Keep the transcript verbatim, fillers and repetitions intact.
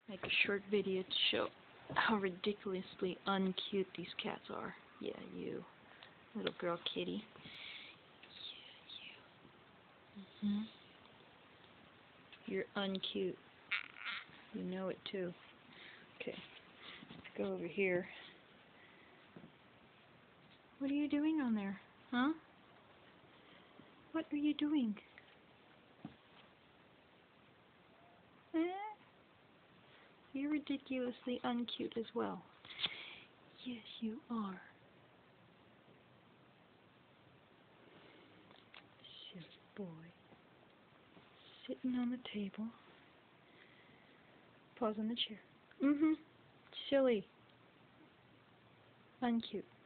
make a short video to show how ridiculously uncute these cats are. Yeah, you. Little girl kitty. Yeah, you. Mm-hmm. You're uncute. You know it too. Okay, let's go over here. What are you doing on there? Huh? What are you doing? Eh? You're ridiculously uncute as well. Yes, you are. Silly boy. Sitting on the table. Paws on the chair. Mm-hmm. Silly. Uncute.